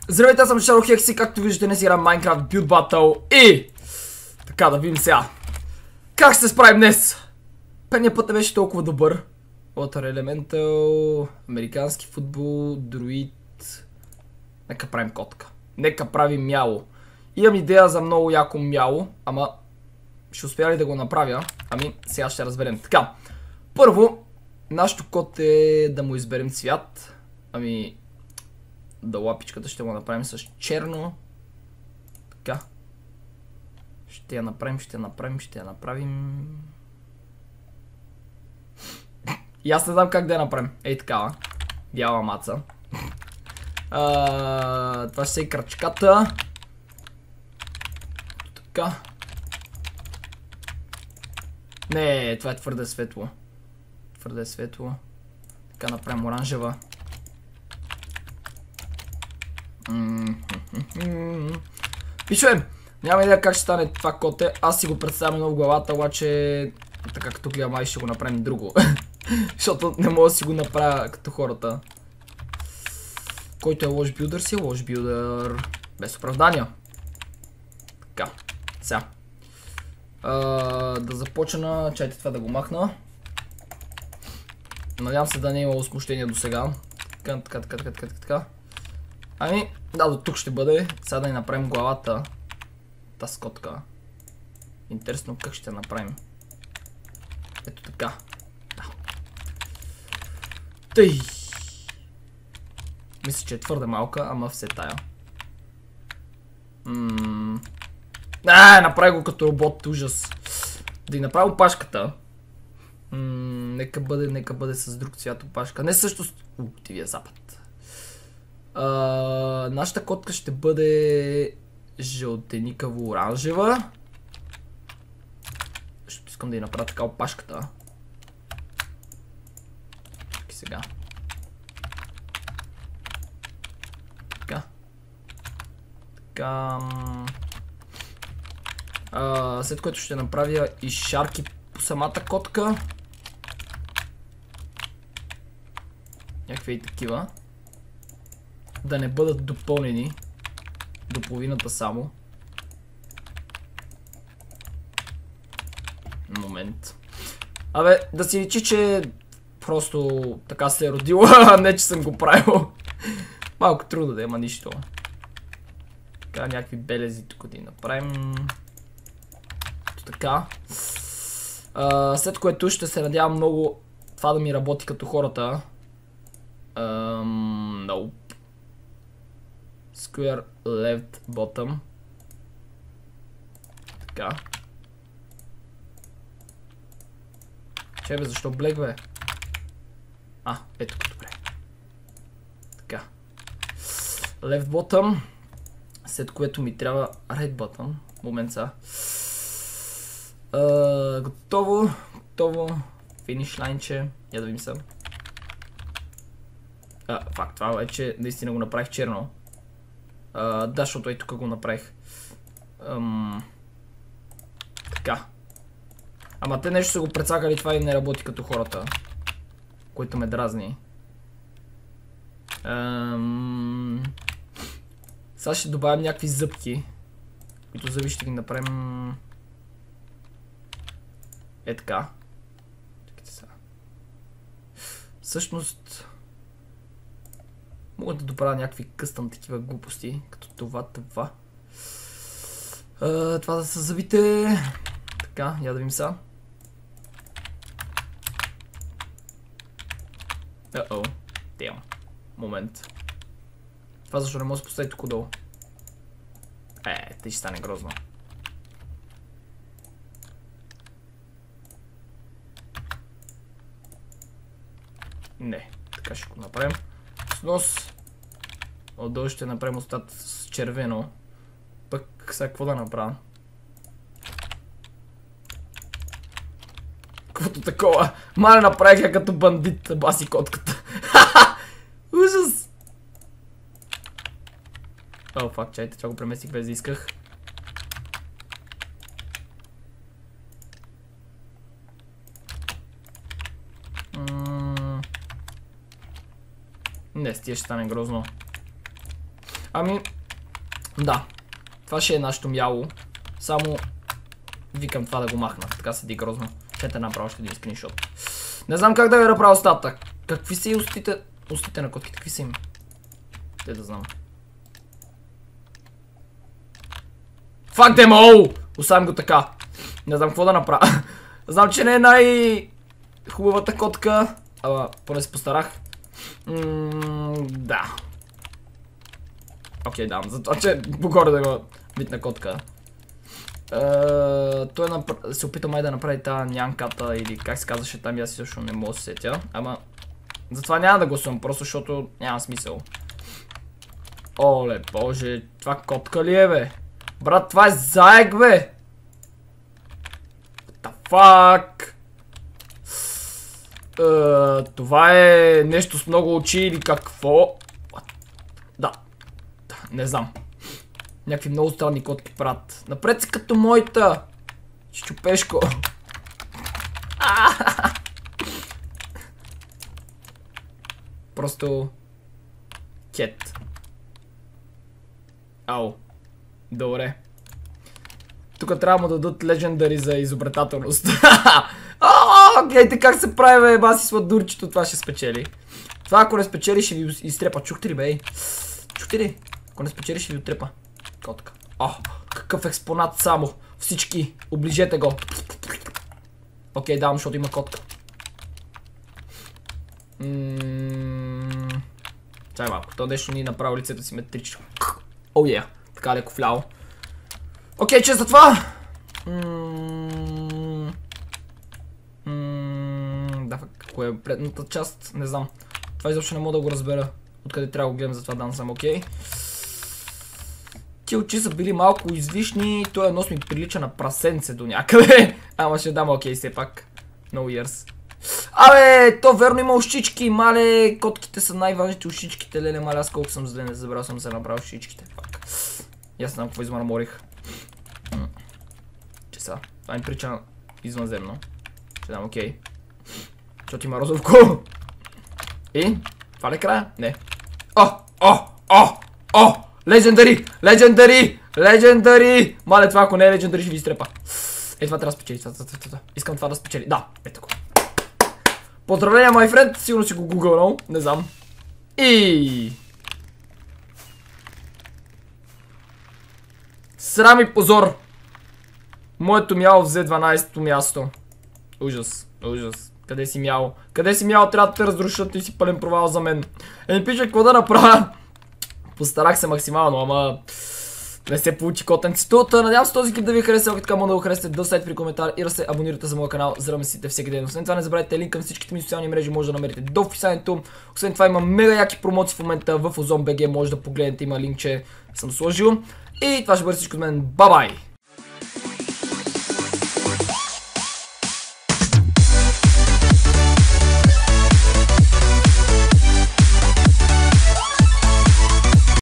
Здравейте, аз съм Шаро Хекси, както виждате днес играм Minecraft Build Battle и... Така, да видим сега. Как ще се справим днес? Предния път не беше толкова добър. Water Elemental, американски футбол, друид... Нека правим котка. Нека правим мяло. Имам идея за много яко мяло, ама... Ще успя ли да го направя? Ами, сега ще разберем. Така, първо, нашото кот е да му изберем цвят. Ами... Да, лапичката ще го направим с черно. Така. Ще я направим. И аз не знам как да я направим. Ей такава. Бяла маца. Това ще е крачката. Така. Не, това е твърде светло. Така направим оранжева. Пичове, няма идея как ще стане това коте. Аз си го представям едно в главата, обаче така като гледам, май ще го направим друго. Защото не мога да си го направя като хората. Който е лош билдър, си е лош билдър. Без оправдания. Така, сега да започна, чайте това да го махна. Надявам се да не е имало смущение до сега. Така. Ами, да, до тук ще бъде. Сега да ни направим главата. Та скотка. Интересно как ще я направим. Ето така. Да. Тъй. Мисля, че е твърде малка, ама все тая. Направи го като робот, ужас. Да и направя опашката. Нека бъде с друг цвят опашка. Не също с... Тивия запад. Нашата котка ще бъде жълтеникаво-оранжева. Защото искам да й направя така опашката. Чакай сега. Така. След което ще направя и шарки по самата котка. Някакви и такива. Да не бъдат допълнени до половината само. Момент. Абе, да си личи, че просто така се е родила, а не че съм го правил. Малко трудно да има нищо. Така, някакви белези тук да направим. Така. След което ще се надявам много това да ми работи като хората. Nope. Square left bottom. Така. Че бе, защо блек бе? Ето добре. Така. Left bottom. След което ми трябва red bottom. Момент са. Готово. Finish line-че. Я да видим сега. Факт, това вече наистина го направих черно. Да, защото и тук го направих. Така. Ама те нещо са го прецакали, това и не работи като хората. Което ме дразни. Сега ще добавим някакви зъбки. Които зъби ще ги направим... Е така. Чакайте сега. Всъщност... Мога да добавя някакви къстъм такива глупости, като това. Това да са зъбите. Така, я да видим сега. Damn. Момент. Това защо не може да се постави тук долу. Тъй ще стане грозно. Не, така ще го направим. С нос. Отдолу ще направим устата с червено. Пък сега какво да направя? Каквото такова. Мале направих като бандит, баси котката. Ужас! Фак, чайте, това го преместих без да исках. Не, с тия ще стане грозно. Ами, да. Това ще е нашето мяло. Само викам това да го махна. Така седи грозно. Чете направо ще един скриншот. Не знам как да ви направя устата. Какви са и устите? Устите на котките, какви са им? Те да знам. Fuck them all! Оставям го така. Не знам какво да направя. Знам, че не е най-хубавата котка. Ама, поне се постарах. Да. Окей, давам. Затова, че по-горе да го вид котка. Той се опита май да направи тази нянката или как се казваше там, аз също не мога да се сетя. Ама, затова няма да гласувам, просто защото няма смисъл. Оле, боже, това котка ли е, бе? Брат, това е заек, бе! What the fuck? Това е нещо с много очи или какво? Да, не знам. Някакви много странни котки правят. Напред си като моята! Чупешко. Просто... кет. Ау. Добре. Тук трябва да дадат легендари за изобретателност. Гледайте как се прави, бе, баси сладурчето, това ще спечели. Това ако не спечели ще ви изтрепа. Чухте ли, бе? Чухте ли? Ако не спечели ще ви отрепа. Котка. Какъв експонат само. Всички, оближете го. Окей, давам, защото има котка. Чай малко, то нещо ни направи лицето си метрично. Оу, така леко вляво. Окей, че за това. Да, какво е предната част? Не знам. Това изобщо не мога да го разбера. Откъде трябва да го гледам, затова дам съм окей. Ти очи са били малко излишни. Този нос ми прилича на прасенце до някъде. Ама ще дам окей все пак. No years. Абе, то верно има ушички, мале. Котките са най-важните ушичките, леле, мале. Аз колко съм зле, не забрал съм се направил ушичките. Фак. И аз знам какво измърморих. Че са. Това ми прилича извънземно. Ще дам окей. Защото има розовко. И? Това ли края? Не. Легендари! Легендари! Легендари! Мале, това ако не е легендари, ще ви изтрепа. Е, това трябва да спечели. Искам това да спечели. Да, ето го. Поздравления, май френд. Сигурно си го гугълнал. Не знам. И... срам и позор. Моето мяло взе 12-то място. Ужас. Ужас. Къде си мяло? Къде си мяло? Трябва да те разрушат и си пълен провал за мен. Ми пише какво да направя. Постарах се максимално, ама не се получи котенцето. Надявам се този клип да ви хареса. Ако така мога да го харесате, да оставите при коментар и да се абонирате за моя канал, за да ме следите всеки ден. Освен това не забравяйте линк към всичките ми социални мрежи, може да намерите до описанието. Освен това има мега яки промоции в момента в Ozon.bg, може да погледнете, има линк, че съм сложил. И това ще бъде всичко от мен. Бай-бай!